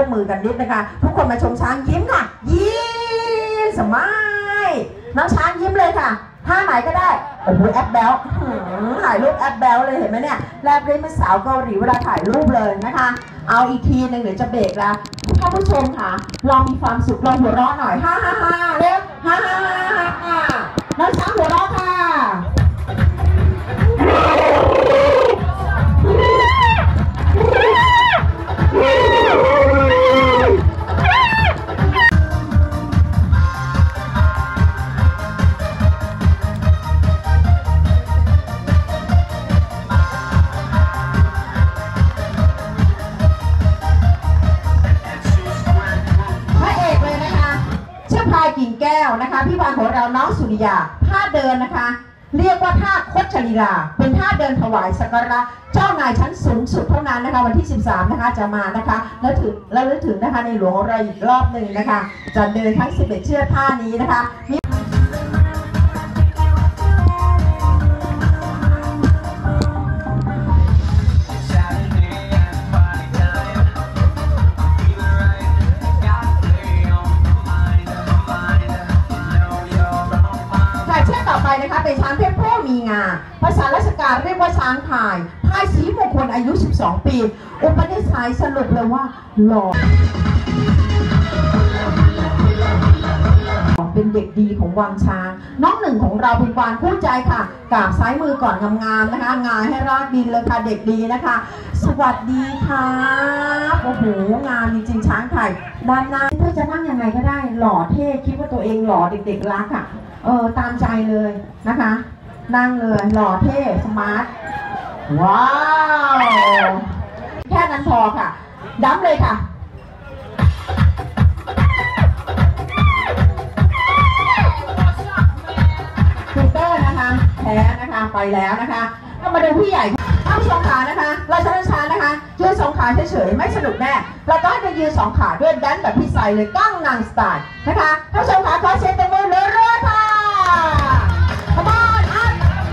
มือกันนิดนะคะทุกคนมาชมช้างยิ้มค่ะยิ้มสมัยน้องช้างยิ้มเลยค่ะท่าไหนก็ได้โอ้โหแอปแบลถ่ายรูปแอปแบลเลยเห็นไหมเนี่ยแลบลิ้นเป็นสาวเกาหลีเวลาถ่ายรูปเลยนะคะเอาอีกทีหนึ่งเดี๋ยวจะเบรกแล้วท่านผู้ชมค่ะลองมีความสุขลองหัวเราะหน่อยฮ่าฮ่าฮ่าเร็วฮ่าฮ่าฮ่าน้องช้างหัวเราะค่ะกิ่งแก้วนะคะพี่บานของเราน้องสุริยาท่าเดินนะคะเรียกว่าท่าคดชลีลาเป็นท่าเดินถวายสักการะเจ้านายชั้นสูงสุดเท่านั้นนะคะวันที่13นะคะจะมานะคะแล้วถึงนะคะในหลวงของเราอีกรอบหนึ่งนะคะจะเดินทั้ง11เชือกท่านี้นะคะนะคะเป็นช้างเพศผู้มีงาภาษาราชการเรียกว่าช้างพายพายสีมงคลอายุ12ปีอุปนิสัยสรุปเลยว่าหล่อเป็นเด็กดีของวังช้างน้องหนึ่งของเราเป็นวานคู่ใจค่ะกราบซ้ายมือก่อนงามๆนะคะงายให้รากดินเลยค่ะเด็กดีนะคะสวัสดีค่ะโอ้โหงามจริงๆช้างไทยด้านหน้าเพื่อจะนั่งยังไงก็ได้หล่อเท่คิดว่าตัวเองหล่อเด็กๆรักค่ะตามใจเลยนะคะนั่งเลยหล่อเท่สมาร์ทว้าวแค่นั้นพอค่ะดั้มเลยค่ะคูเตอร์นะคะแพ้นะคะไปแล้วนะคะก็มาดูพี่ใหญ่ท่านผู้ชมขานะคะเราช้าๆนะคะยืนสองขาเฉยๆไม่สนุกแน่เราต้องจะยืนสองขาด้วยดันแบบพี่ใส่เลยกั้งนางสไตล์นะคะท่านผู้ชมขาขอเสียงตบมือเรื่อยๆค่ะCome on up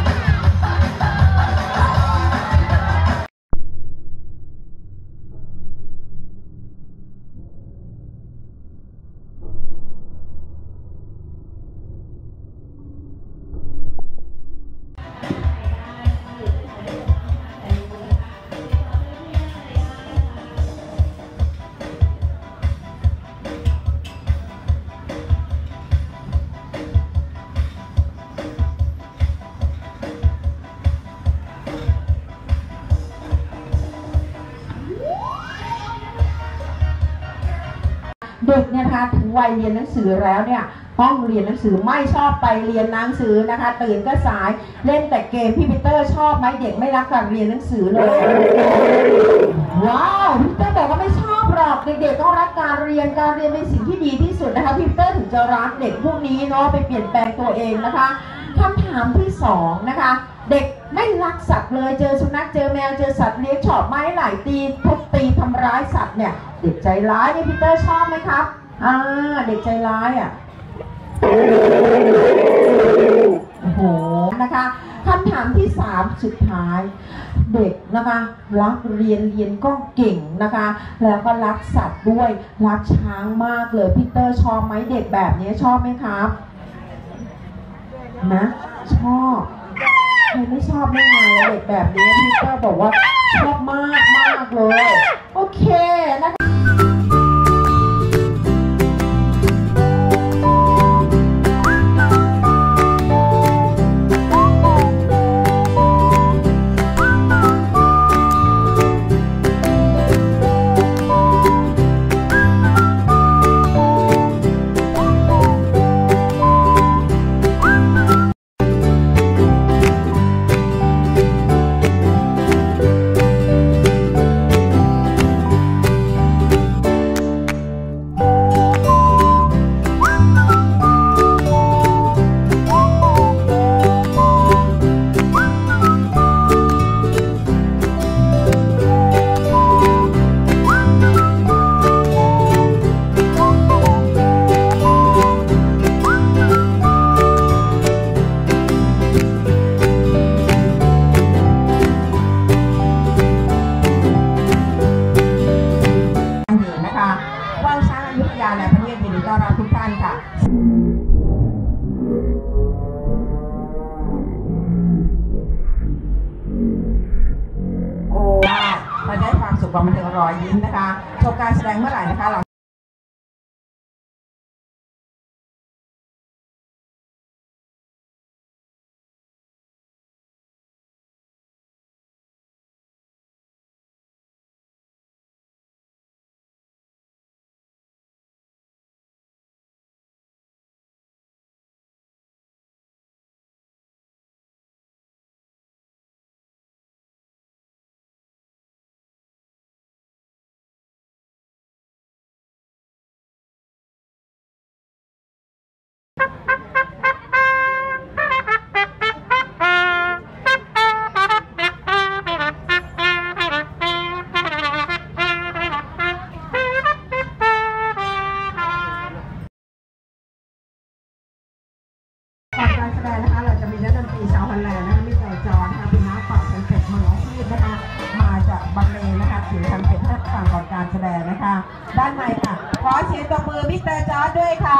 เด็กเนี่ยนะคะถึงวัยเรียนหนังสือแล้วเนี่ยต้องเรียนหนังสือไม่ชอบไปเรียนหนังสือนะคะตื่นก็สายเล่นแต่เกมพี่ปีเตอร์ชอบไหมเด็กไม่รักการเรียนหนังสือเลยว้าวพี่ปีเตอร์บอกว่าไม่ชอบหรอกเด็กๆต้องรักการเรียนเป็นสิ่งที่ดีที่สุดนะคะพี่ปีเตอร์ถึงจะรักเด็กพวกนี้เนาะไปเปลี่ยนแปลงตัวเองนะคะคำถามที่2นะคะเด็กไม่รักสัตว์เลยเจอสุนัขเจอแมวเจอสัตว์เลี้ยงชอบไม้ไหลตีทุบตีทำร้ายสัตว์เนี่ยเด็กใจร้ายเนี่ยพี่เตอร์ชอบไหมครับเด็กใจร้ายโอ้โหนะคะคำถามที่3สุดท้ายเด็กนะคะรักเรียนก็เก่งนะคะแล้วก็รักสัตว์ด้วยรักช้างมากเลยพี่เตอร์ชอบไหมเด็กแบบนี้ชอบไหมครับนะชอบใครไม่ชอบไม่งานเลยเด็กแบบนี้พี่เตอร์บอกว่าชอบมากเลยโอเคนะคะความบันเทิงรอยยิ้มนะคะชมการแสดงเมื่อไหร่นะคะเราการแสดงนะคะเราจะมีนักดนตรีชาวฮอลแลนด์นะคะมิสเตอร์จอห์นนะคะเป็นนักเป่าแทนเป็ดมืออาชีพนะคะมาจากบรรเลงนะคะถือแทนเป็ดให้ฟังก่อนการแสดงนะคะด้านในค่ะขอเสียงตบมือมิสเตอร์จอห์นด้วยค่ะ